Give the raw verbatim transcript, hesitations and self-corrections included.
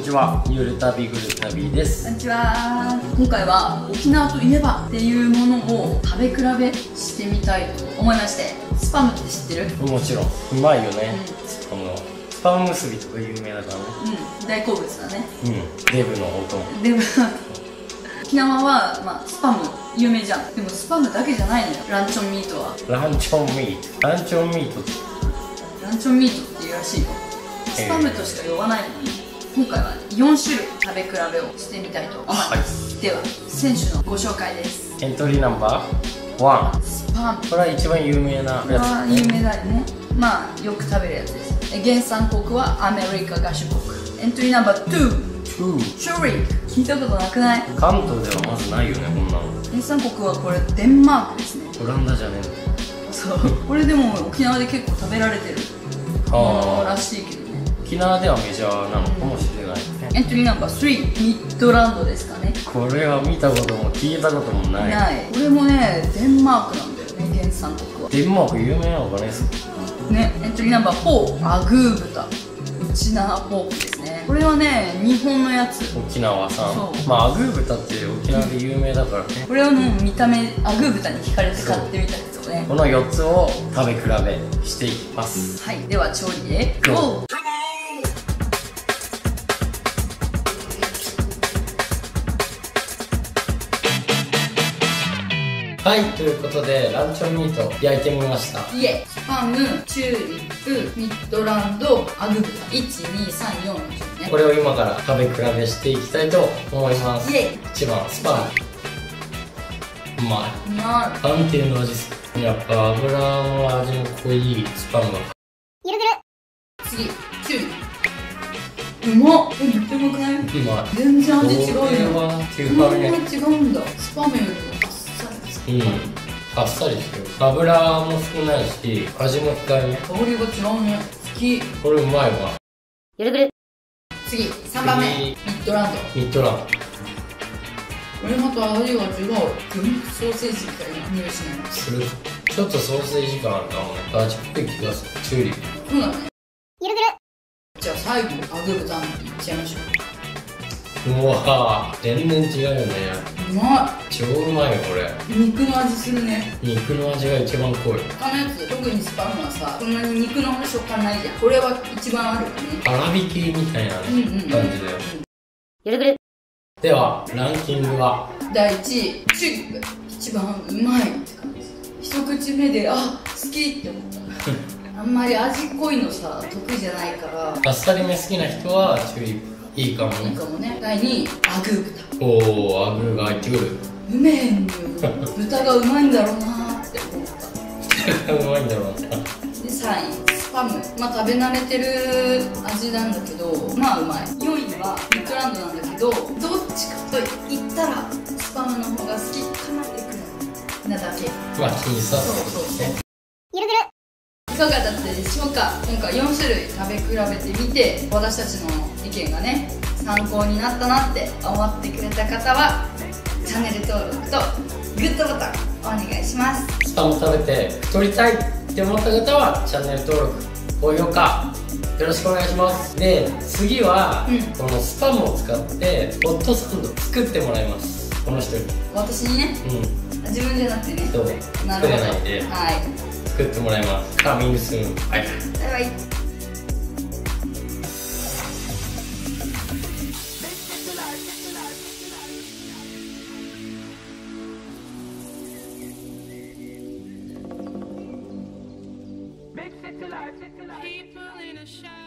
にちは、ゆる旅ぐる旅です。 こんにちは。今回は沖縄といえばっていうものを食べ比べしてみたいと思いまして。スパムって知ってる？ もちろん、うまいよね。うん、スパムのスパム結びとか有名だからね。 うん、大好物だね。 うん、デブのお供。 デブの沖縄は、まあ、スパム有名じゃん。でもスパムだけじゃないのよ、ランチョンミートは。 ランチョンミートランチョンミートってランチョンミートっていうらしいよ。スパムとしか呼ばないのに、今回はよん種類食べ比べをしてみたいと思います、はい、では選手のご紹介です。 エントリーナンバーワン、 スパム。 これは一番有名なやつ、ね、 あ有名だよね。まあよく食べるやつです。原産国はアメリカ合衆国。エントリーナンバーツー、チューリック。聞いたことなくない？ 関東ではまずないよね、こんなの。 原産国はこれデンマークですね。 オランダじゃねえの。 そうこれでも沖縄で結構食べられてるものらしいけどね。 沖縄ではメジャーなのかもしれないね。 エントリーナンバースリー、ミッドランドですかね。 これは見たことも聞いたこともない。 ない。これもねデンマークなんだよね、原産国は。 デンマーク有名なのかね。 ね、エントリーナンバーフォー、アグー豚。ウチナーポークですね。これはね日本のやつ。 沖縄産。 そう、 まあアグー豚って沖縄で有名だからね。 これはもう見た目アグー豚に惹かれて買ってみたけどね。 このよっつを食べ比べしていきます。 はい、では調理へゴー。 はい、ということでランチョンミート焼いてみました。 イエスパム、チューリップ、ミッドランド、アグ豚。いち、に、さん、よんの順ね。 これを今から食べ比べしていきたいと思います。 イエイ。 いちばんスパム。うまい。 うまい。 安定の味する。やっぱ油の味の濃いスパム。 ゆるぐる。次、チューリップ。うまっ。え、めっちゃうまくない？うまい。 全然味違うよ。 これは違うね。 こんな違うんだ。スパムよりもあっさり。 うん、あっさりしてる。油も少ないし味も控えめ。 香りが違うね。好き。 これうまいわ。 ゆるぐる。次、さんばんめ、ミッドランド。 ミッドランド。 これまた味が違う。魚肉ソーセージみたいな匂いしない？ する。ちょっとソーセージ感あるかもね。味っぽい気がする。チューリップ。 そうだね。ゆるぐる。じゃあ最後アグ豚いっちゃいましょう。 うわー、全然違うよね。 うまい。 超うまいよこれ。 肉の味するね。 肉の味が一番濃い。 他のやつ、特にスパムはさ、そんなに肉の食感ないじゃん。これは一番あるよね。 粗挽きみたいな、ねうんうんうん、 感じだよ。 ゆるぐる。 ではランキングはだいいちい、チューリップ。一番うまいって感じ。一口目であ好きって思ったあんまり味濃いのさ得意じゃないから。 あっさりめ好きな人はチューリップいいかもね。 いいかもね。だいにい、アグー豚。 おお、アグーが入ってくる。 うめえんよ。豚がうまいんだろうなーって思った。 うまいんだろうな。 でさんい、スパム。まあ食べ慣れてる味なんだけどまあうまい。よんいはミッドランドなんだけど、どっちかと言ったらスパムの方が好きかなってくるなだけ。 まあ気にさそうそうそう。ゆるぐる。いかがだったでしょうか。今回よん種類食べ比べてみて、私たちの意見がね参考になったなって思ってくれた方はチャンネル登録とグッドボタンお願いします。 スパム食べて太りたいって思った方はチャンネル登録、高評価よろしくお願いします。で次は、うん、このスパムを使ってホットサンド作ってもらいます。この人に、 私にね、うん、自分じゃなくてね。 そう作れないんで、 はい、 作ってもらいます。カミングスーン。はい、 バイバイ。People in a shine.